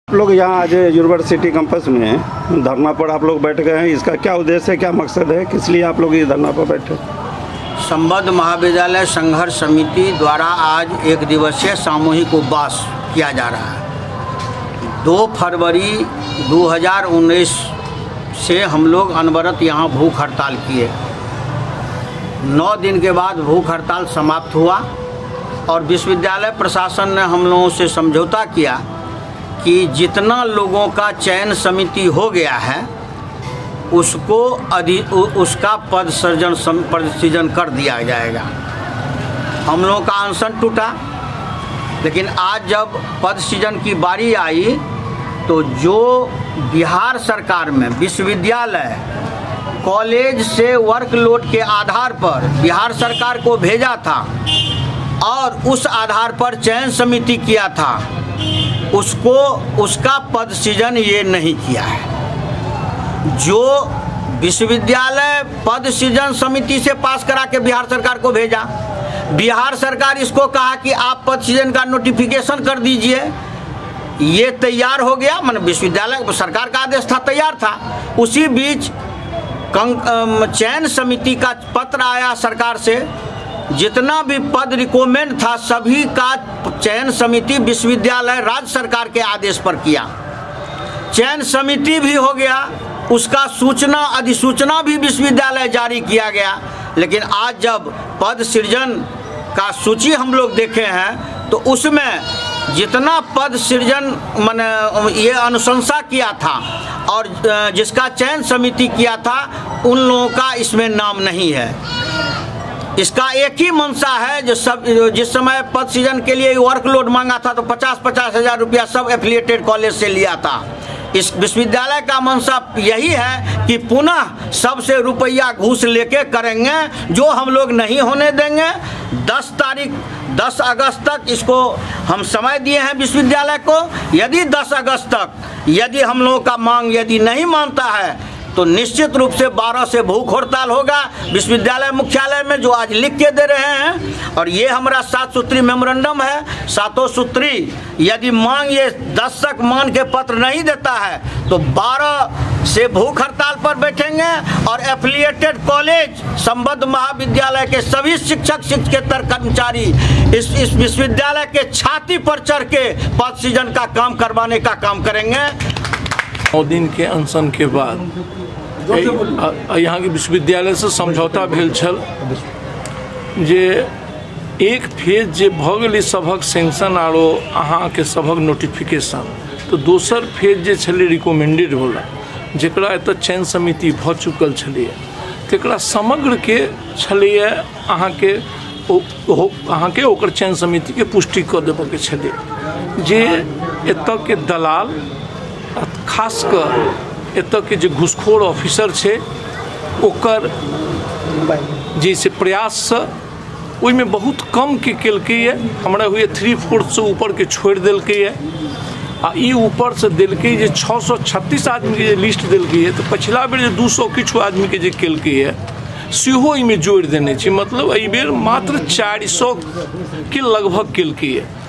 आप लोग यहाँ आज यूनिवर्सिटी कैंपस में धरना पर आप लोग बैठ गए हैं, इसका क्या उद्देश्य है, क्या मकसद है, किस लिए आप लोग ये धरना पर बैठे? संबद्ध महाविद्यालय संघर्ष समिति द्वारा आज एक दिवसीय सामूहिक उपवास किया जा रहा है। 2 फरवरी 2019 से हम लोग अनवरत यहाँ भूख हड़ताल किए। 9 दिन के बाद भूख हड़ताल समाप्त हुआ और विश्वविद्यालय प्रशासन ने हम लोगों से समझौता किया कि जितना लोगों का चयन समिति हो गया है उसको उसका पद सृजन कर दिया जाएगा। हम लोगों का अनशन टूटा, लेकिन आज जब पद सृजन की बारी आई तो जो बिहार सरकार में विश्वविद्यालय कॉलेज से वर्कलोड के आधार पर बिहार सरकार को भेजा था और उस आधार पर चयन समिति किया था, उसका पद सृजन ये नहीं किया है। जो विश्वविद्यालय पद सृजन समिति से पास करा के बिहार सरकार को भेजा, बिहार सरकार इसको कहा कि आप पद सृजन का नोटिफिकेशन कर दीजिए। ये तैयार हो गया, मतलब विश्वविद्यालय सरकार का आदेश था, तैयार था। उसी बीच चयन समिति का पत्र आया सरकार से, जितना भी पद रिकमेंड था सभी का चयन समिति विश्वविद्यालय राज्य सरकार के आदेश पर किया। चयन समिति भी हो गया, उसका सूचना अधिसूचना भी विश्वविद्यालय जारी किया गया। लेकिन आज जब पद सृजन का सूची हम लोग देखे हैं तो उसमें जितना पद सृजन मैंने ये अनुशंसा किया था और जिसका चयन समिति किया था उन लोगों का इसमें नाम नहीं है। इसका एक ही मंशा है, जिस समय पद सृजन के लिए वर्कलोड मांगा था तो 50-50 हज़ार रुपया सब एफिलिएटेड कॉलेज से लिया था। इस विश्वविद्यालय का मंशा यही है कि पुनः सबसे रुपया घूस लेके करेंगे, जो हम लोग नहीं होने देंगे। 10 अगस्त तक इसको हम समय दिए हैं विश्वविद्यालय को। यदि 10 अगस्त तक यदि हम लोगों का मांग यदि नहीं मानता है तो निश्चित रूप से 12 से भूख हड़ताल होगा विश्वविद्यालय मुख्यालय में, जो आज लिख के दे रहे हैं। और ये हमारा 7 सूत्री मेमोरेंडम है। 7 सूत्री यदि मांग ये 10 तक मान के पत्र नहीं देता है तो 12 से भूख हड़ताल पर बैठेंगे और एफिलिएटेड कॉलेज संबद्ध महाविद्यालय के सभी शिक्षक शिक्षकेतर कर्मचारी इस विश्वविद्यालय के छाती पर चढ़ के पद सृजन का काम करवाने का काम करेंगे। 9 दिन के अनशन के बाद यहाँ के विश्वविद्यालय से समझौता भेल छल जे एक फेज जे भऽ गेल सभक सेंक्शन आरो अहाँ के सभक नोटिफिकेशन, तो दोसर फेज जे छलै रिकमेंडेड वाला जेकरा एतऽ चयन समिति भऽ चुकल छलै, तेकरा समग्र के छलै अहाँ के ओकर चयन समिति के पुष्टि कऽ देबऽ के छलै जे एतऽ के दलाल खासकर एतऽ के जो घूसखोर ऑफिसर छे ओकर जैसे प्रयास से ओइमे बहुत कम के केलकै है। हमरा हुए 3/4 से ऊपर के छोड़ देलकै है आ ई ऊपर से देलकै जे 636 आदमी के लिस्ट देलकै है, तो पिछला बेर जे 200 किछु आदमी के जे केलकै है सेहो इमे जोड़ देने छै। मतलब एहि बेर मात्र 400 के लगभग केलकै है।